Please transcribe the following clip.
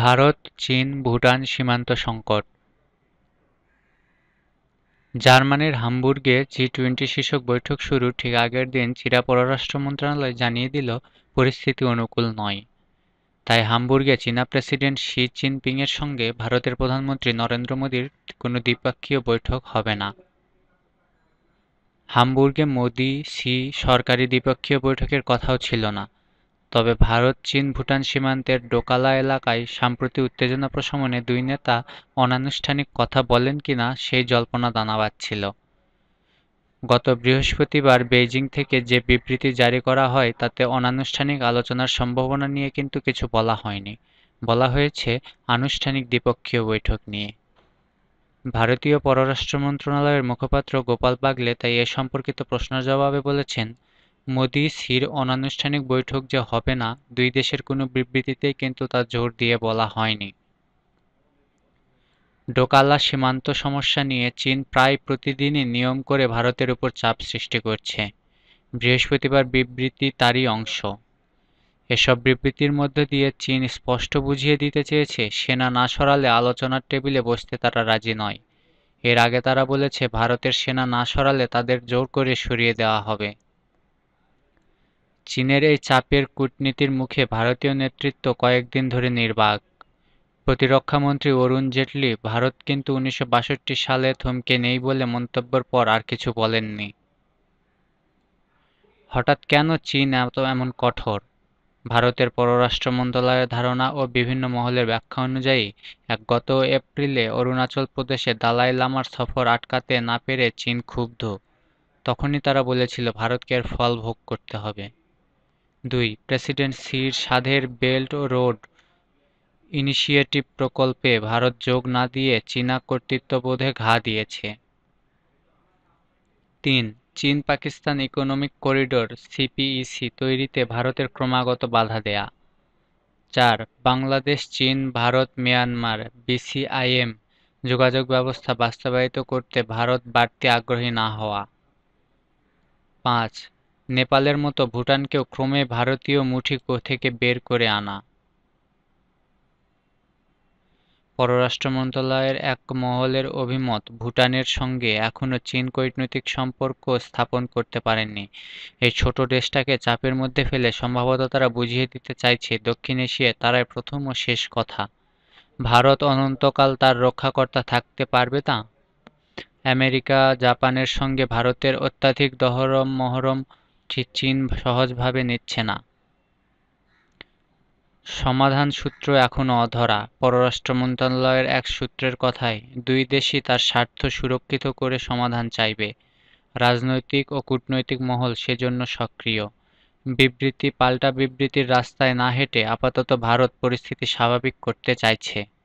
ভারত-চীন ভুটান সীমান্ত সংকট। জার্মানির হামবুর্গে জি-20 শীর্ষক বৈঠক শুরুর ঠিক আগের দিন চীনা পররাষ্ট্র মন্ত্রণালয় জানিয়ে দিল পরিস্থিতি অনুকূল নয়। তাই হামবুর্গে চীনা প্রেসিডেন্ট শি জিনপিংয়ের সঙ্গে ভারতের প্রধানমন্ত্রী নরেন্দ্র মোদীর কোনো দ্বিপক্ষীয় বৈঠক হবে না। হামবুর্গে মোদি-শি সরকারি দ্বিপক্ষীয় বৈঠকের কথাও ছিল না। তবে ভারত-চীন-ভুটান সীমান্তের ডোকালা এলাকায় সাম্প্রতিক উত্তেজনা প্রশমনে দুই নেতা অনানুষ্ঠানিক কথা বলেন কিনা সেই জল্পনা দানা বাঁধছিল। গত বৃহস্পতিবার বেইজিং থেকে যে বিবৃতি জারি করা হয় তাতে অনানুষ্ঠানিক আলোচনার সম্ভাবনা নিয়ে কিন্তু কিছু বলা হয়নি। বলা হয়েছে আনুষ্ঠানিক দ্বিপক্ষীয় বৈঠক নিয়ে। ভারতীয় পররাষ্ট্র মন্ত্রণালয়ের মুখপাত্র গোপাল বাগলে তাই এ সম্পর্কিত প্রশ্নের জবাবে বলেছেন, মোদি-শির অনানুষ্ঠানিক বৈঠক যে হবে না, দুই দেশের কোনো বিবৃতিতেই কিন্তু তা জোর দিয়ে বলা হয়নি। ডোকালা সীমান্ত সমস্যা নিয়ে চীন প্রায় প্রতিদিনই নিয়ম করে ভারতের উপর চাপ সৃষ্টি করছে। বৃহস্পতিবার বিবৃতি তারই অংশ। এসব বিবৃতির মধ্য দিয়ে চীন স্পষ্ট বুঝিয়ে দিতে চেয়েছে, সেনা না সরালে আলোচনার টেবিলে বসতে তারা রাজি নয়। এর আগে তারা বলেছে, ভারতের সেনা না সরালে তাদের জোর করে সরিয়ে দেওয়া হবে। চীনের এই চাপের কূটনীতির মুখে ভারতীয় নেতৃত্ব কয়েকদিন ধরে নির্বাক। প্রতিরক্ষামন্ত্রী অরুণ জেটলি ভারত কিন্তু 1962 সালে থমকে নেই বলে মন্তব্যের পর আর কিছু বলেননি। হঠাৎ কেন চীন এমন কঠোর? ভারতের পররাষ্ট্র মন্ত্রণালয়ের ধারণা ও বিভিন্ন মহলের ব্যাখ্যা অনুযায়ী গত এপ্রিলে অরুণাচল প্রদেশে দালাই লামার সফর আটকাতে না পেরে চীন ক্ষুব্ধ। তখনই তারা বলেছিল ভারতকে এর ফল ভোগ করতে হবে। 2. প্রেসিডেন্ট শির সাধের বেল্ট ও রোড ইনিশিয়েটিভ প্রকল্পে ভারত যোগ না দিয়ে চীনা কর্তৃত্ববোধে ঘা দিয়েছে। 3. চীন-পাকিস্তান ইকোনমিক করিডোর সিপিইসি তৈরিতে ভারতের ক্রমাগত বাধা দেয়া। 4. বাংলাদেশ, চীন, ভারত, মিয়ানমার বিসিআইএম যোগাযোগ ব্যবস্থা বাস্তবায়িত করতে ভারত বাড়তি আগ্রহী না হওয়া। 5. নেপালের মতো ভুটানকেও ক্রমে ভারতীয় মুঠি থেকে বের করে আনা। পররাষ্ট্র মন্ত্রণালয়ের এক মহলের অভিমত, ভুটানের সঙ্গে এখনো চীন কূটনৈতিক সম্পর্ক স্থাপন করতে পারেনি। এই ছোট দেশটাকে চাপের মধ্যে ফেলে সম্ভবত তারা বুঝিয়ে দিতে চাইছে, দক্ষিণ এশিয়ায় তারাই প্রথম ও শেষ কথা। ভারত অনন্তকাল তার রক্ষাকর্তা থাকতে পারবে না। আমেরিকা, জাপানের সঙ্গে ভারতের অত্যধিক দরমহরম চীন সহজভাবে নিচ্ছে না। সমাধান সূত্র এখনো অধরা। পররাষ্ট্র মন্ত্রণালয়ের এক সূত্রের কথায়, দুই দেশই তার স্বার্থ সুরক্ষিত করে সমাধান চাইবে। রাজনৈতিক ও কূটনৈতিক মহল সেজন্য সক্রিয়। বিবৃতি পাল্টা বিবৃতির রাস্তায় না হেঁটে আপাতত ভারত পরিস্থিতি স্বাভাবিক করতে চাইছে।